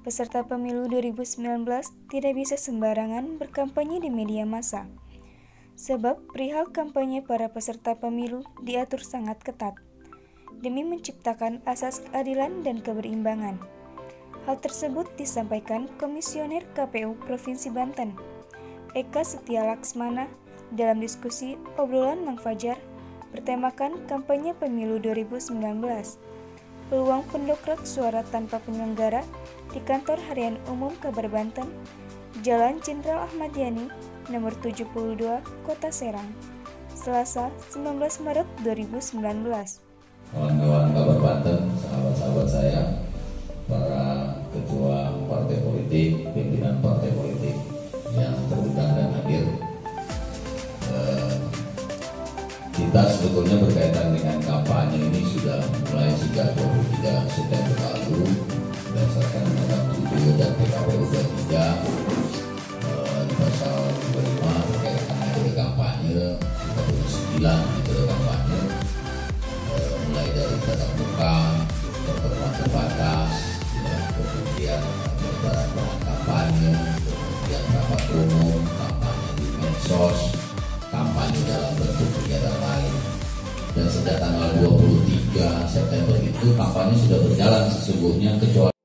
peserta pemilu 2019 tidak bisa sembarangan berkampanye di media massa. Sebab perihal kampanye para peserta pemilu diatur sangat ketat, demi menciptakan asas keadilan dan keberimbangan. Hal tersebut disampaikan Komisioner KPU Provinsi Banten, Eka Setia Laksmana, dalam diskusi obrolan Mang Fajar bertemakan kampanye pemilu 2019. Peluang pendongkrak suara tanpa penyelenggara di Kantor Harian Umum Kabar Banten, Jalan Jenderal Ahmad Yani, nomor 72, Kota Serang, Selasa 19 Maret 2019. Kawan-kawan Kabar Banten, sahabat-sahabat saya, para ketua partai politik, pimpinan partai politik yang terundang dan hadir, kita sebetulnya berkaitan dengan kampanye ini sudah mulai sejak 23 September lalu berdasarkan Undang-Undang 7 dan PKPU 23 di pasal 25 berkaitan metode kampanye, 39 metode kampanye, mulai dari tatap muka, pertemuan terbatas, kemudian pelebaran bahan kampanye, kemudian rapat umum, kampanye di medsos, kampanye dalam bentuk kegiatan lain. Dan sejak tanggal 23 September itu kampanye sudah berjalan sesungguhnya, kecuali